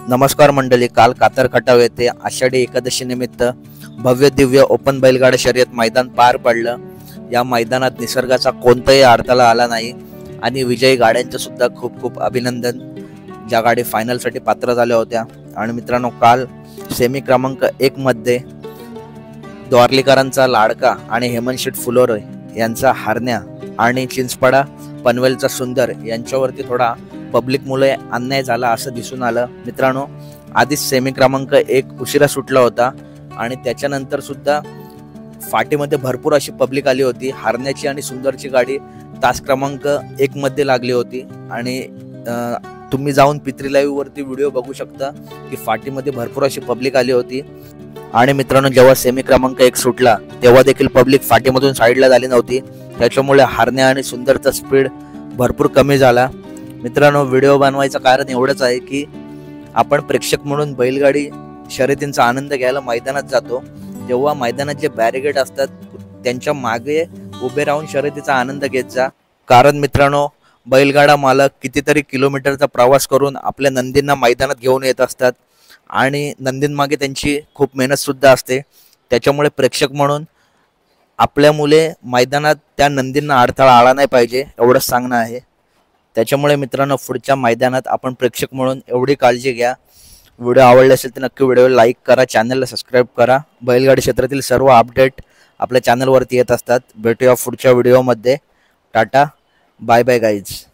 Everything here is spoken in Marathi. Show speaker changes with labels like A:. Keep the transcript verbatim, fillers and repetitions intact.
A: नमस्कार मंडळी, काल कातर खटाव येथे आषाढी एकादशी निमित्त भव्य दिव्य ओपन बैलगाडा शर्यत मैदान पार पडलं। या मैदानात निसर्गाचा कोणताही अडथळा आला नाही आणि विजयी गाड्यांचे सुद्धा खूप खूप अभिनंदन, ज्या गाडी फायनलसाठी पात्र झाल्या होत्या। आणि मित्रांनो, काल सेमी क्रमांक एक मध्ये द्वारलीकरांचा लाडका आणि हेमंत फुलोरे यांचा हरण्या आणि चिंचपाडा पनवेलचा सुंदर यांच्यावरती थोडा पब्लिक मुळे अन्याय झाला असं दिसून आलं। मित्रांनो, आधीच सेमी क्रमांक एक उशिरा सुटला होता आणि त्याच्यानंतर सुद्धा फाटीमध्ये भरपूर अशी पब्लिक आली होती। हरण्याची आणि सुंदरची गाडी तास क्रमांक एक मध्ये लागली होती आणि तुम्ही जाऊन पित्री लाईव्ह वरती व्हिडिओ बघू शकता की फाटीमध्ये भरपूर अशी पब्लिक आली होती। आणि मित्रांनो, जेव्हा सेमी क्रमांक एक सुटला तेव्हा देखील पब्लिक फाटीमधून साईडला झाली नव्हती, त्याच्यामुळे हरण्या आणि सुंदरचा स्पीड भरपूर कमी झाला। मित्रांनो, व्हिडिओ बनवायचं कारण एवढंच आहे की आपण प्रेक्षक म्हणून बैलगाडी शर्यतींचा आनंद घ्यायला मैदानात जातो, तेव्हा मैदानात जे बॅरिगेड असतात त्यांच्या मागे उभे राहून शर्यतीचा आनंद घेत जा। कारण मित्रांनो, बैलगाडा मालक कितीतरी किलोमीटरचा प्रवास करून आपल्या नंदींना मैदानात घेऊन येत असतात आणि नंदींमागे त्यांची खूप मेहनत सुद्धा असते। त्याच्यामुळे प्रेक्षक म्हणून आपल्या मुले मैदानात त्या नंदींना अडथळा आला नाही पाहिजे, एवढंच सांगणं आहे। त्याच्यामुळे मित्रांनो, पुढच्या मैदानात आपण प्रेक्षक म्हणून एवढी काळजी घ्या। व्हिडिओ आवडले असेल तर नक्की व्हिडिओला लाईक करा, चॅनलला सबस्क्राईब करा। बैलगाडी क्षेत्रातील सर्व अपडेट आपल्या चॅनलवरती येत असतात। भेटूया पुढच्या व्हिडिओमध्ये। Tata, bye bye guys.